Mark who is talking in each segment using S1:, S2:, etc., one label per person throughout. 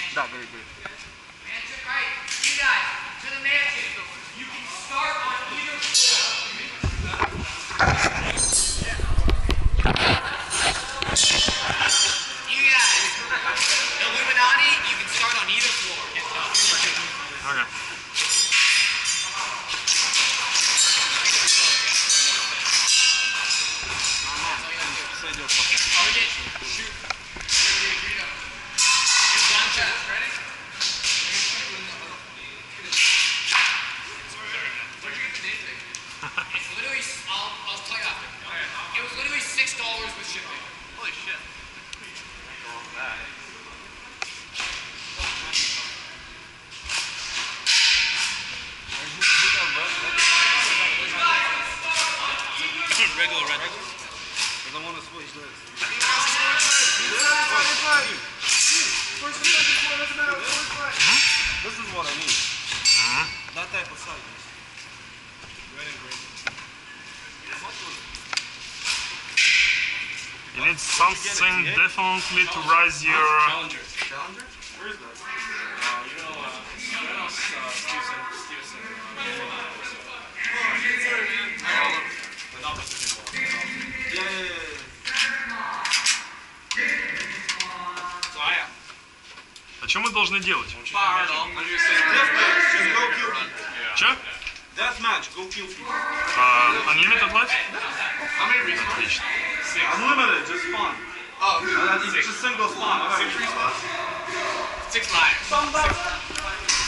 S1: Да, говори.
S2: Alright, you guys, to the mansion. You can start on either floor. You guys, Illuminati, you can start on either floor.
S3: Okay.
S1: Сойдет пока.
S2: Shoot. Ready? It's literally, I'll tell you after. It was literally $6 with shipping.
S1: Holy shit. Regular. I don't want to switch legs. This is what I need. That type of size.
S3: You need something definitely to raise your...
S1: Challenger? Where is that? Stevenson. Yeah.
S3: А что мы должны делать? Че?
S1: Deathmatch, go kill people.
S3: Unlimited life? Отлично.
S1: Unlimited, just spawn. Oh, it's just single spawn. 6 respawns?
S2: 6 lives.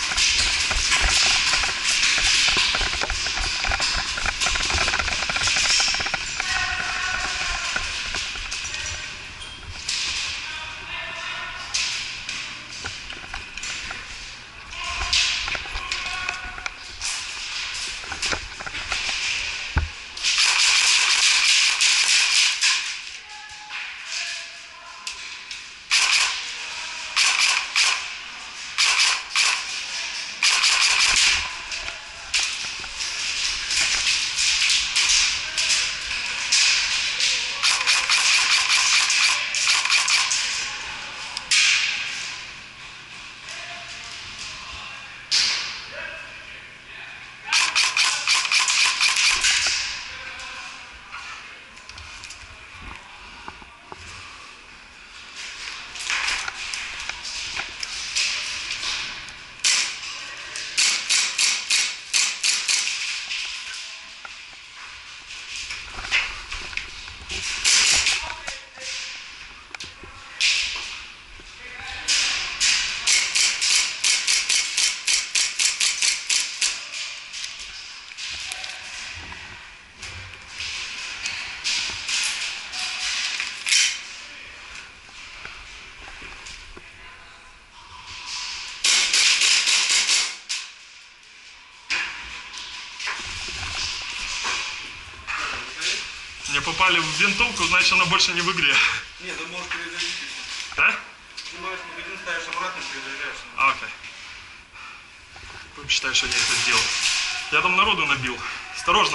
S3: Мне попали в винтовку, значит она больше не в игре.
S1: Нет, ты можешь перезарядить.
S3: Да?
S1: Снимаешь магазин, ставишь обратно, перезаряжаешь.
S3: Окей. Будем считать, что я это сделал. Я там народу набил. Осторожно.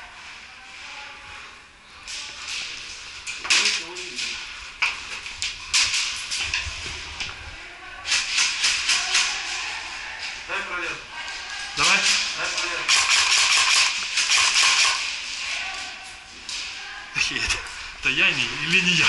S1: Дай пролез.
S3: Давай.
S1: Дай пролез.
S3: Это я или не я?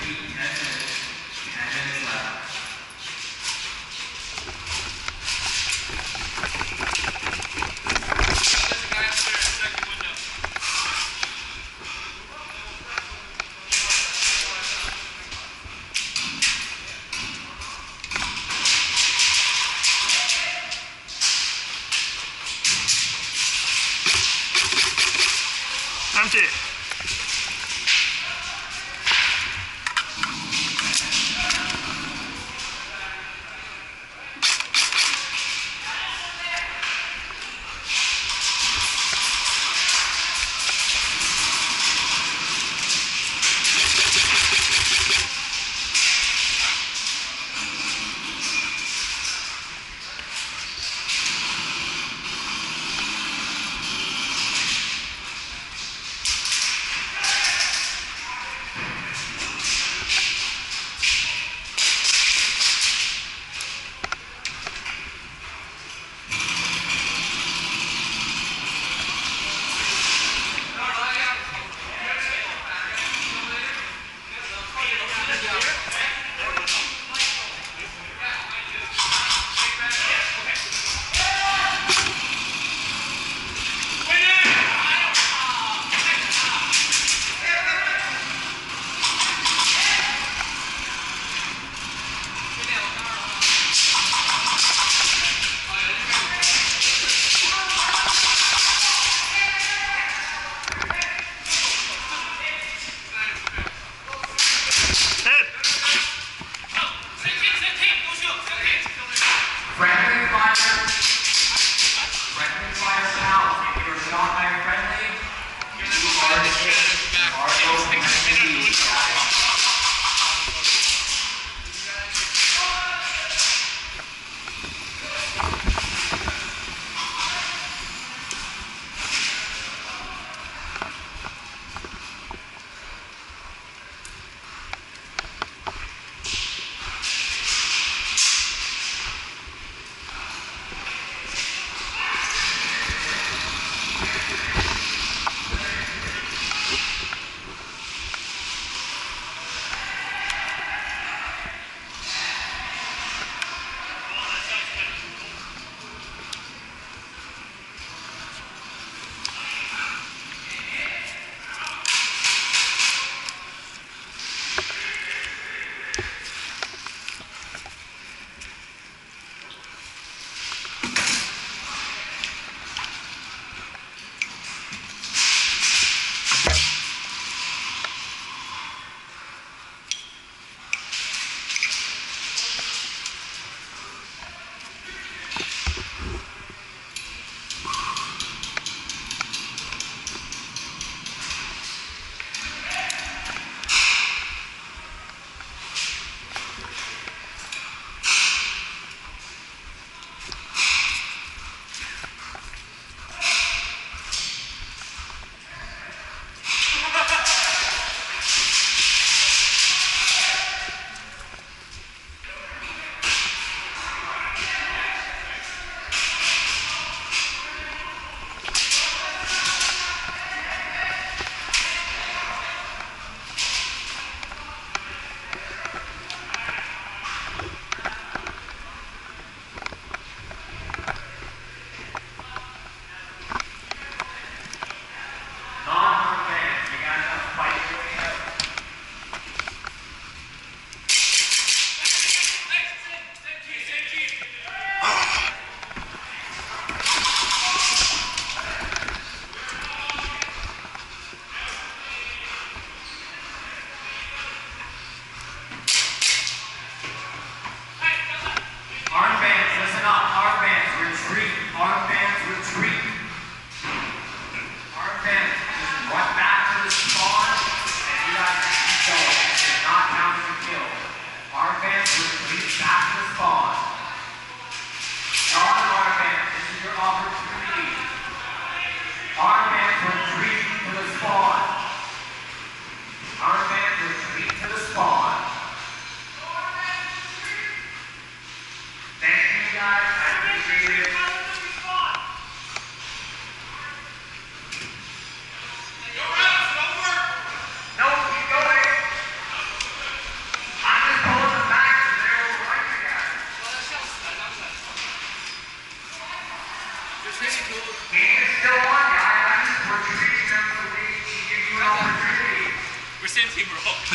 S3: Empty.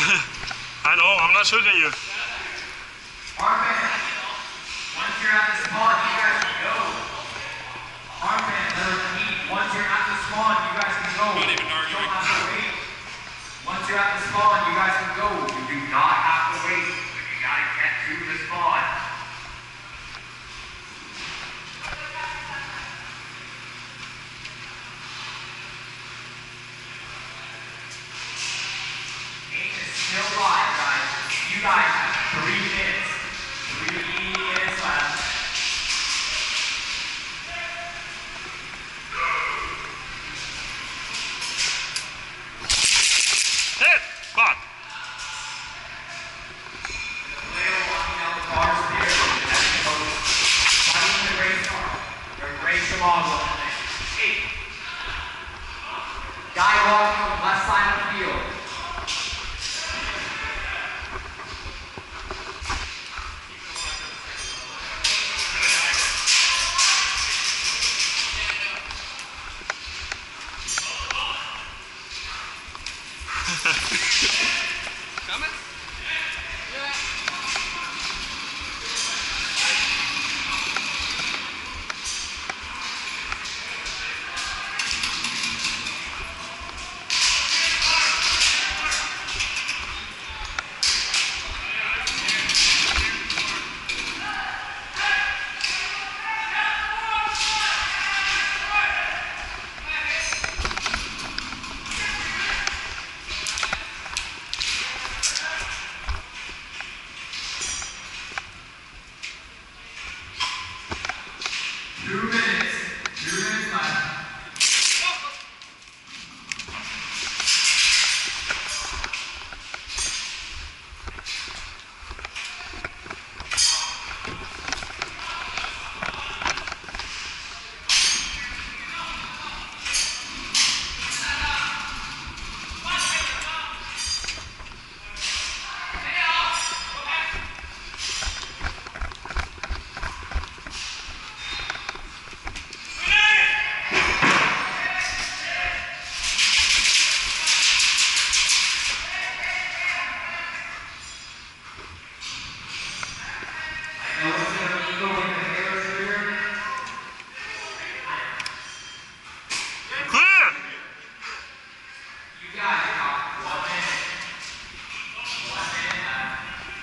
S3: I know, I'm not shooting you.
S2: Armband. Once you're at the spawn, you guys can go. Armband, once you're at the spawn, you guys can go.
S4: Not even arguing.
S2: You don't have to wait. Once you're at the spawn, you guys can go. You do not have to wait. You gotta get to the spawn. Game is still live, guys. You guys have 3 minutes. 3 minutes left.
S3: Hit! Fuck!
S2: Player walking down the bar stairs in the next post. Fighting the race car. They're race the model. 8. Guy walking on the left side of the field.
S4: Coming?
S2: Two minutes. 2 minutes left.
S3: Clear!
S2: You guys got 1 minute. 1 minute left.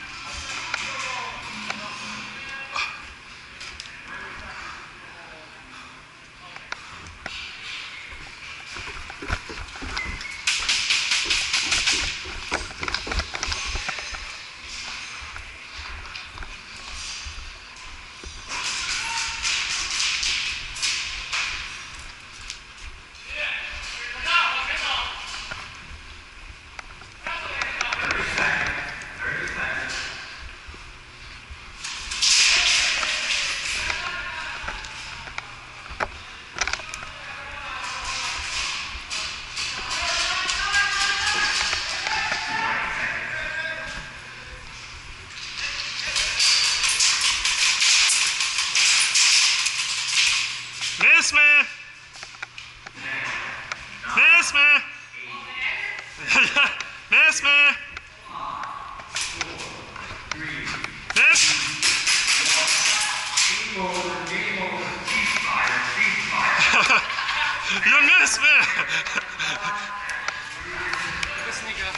S3: Miss me! Miss me! Miss me! Miss! You miss me!
S4: This nigga.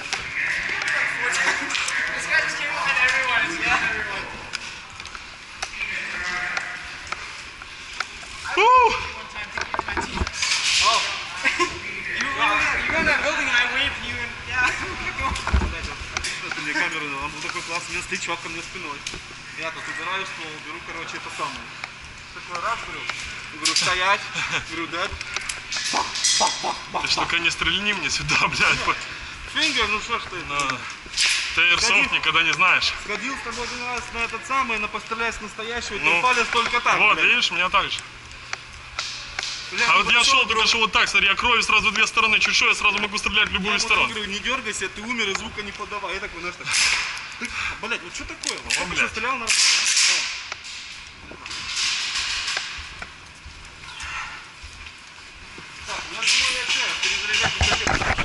S4: This guy just came up at everyone. Yeah, everyone.
S3: Woo!
S4: One time thinking of my team. Oh. you were in that building and I waved to you and yeah.
S1: Это мне камеру, он был такой классный, стоит чувак ко мне спиной. Я тут убираю стол, беру, короче, это самое. Такой раз, говорю, говорю, стоять, говорю, да.
S3: Ты ж только не стрельни мне сюда, блядь.
S1: Фингер, ну что ж ты?
S3: Ты airsoft никогда не знаешь.
S1: Сходил с тобой 1 раз на этот самый, на пострелять настоящего,
S3: Ну,
S1: тебе палец только так,
S3: Вот,
S1: блядь.
S3: видишь, меня так же.
S1: Бля,
S3: А
S1: ну
S3: вот я
S1: хорошо,
S3: шел, только что вот так, смотри, я кровью сразу 2 стороны, чуть что, я сразу могу стрелять в любую
S1: я ему
S3: сторону.
S1: говорю, не дергайся, ты умер и звука не подавай. Я такой, знаешь, так, блядь, вот что такое? Вот только
S3: блядь.
S1: что стрелял нормально. Так, я думаю, я что, перезаряжать не хочу.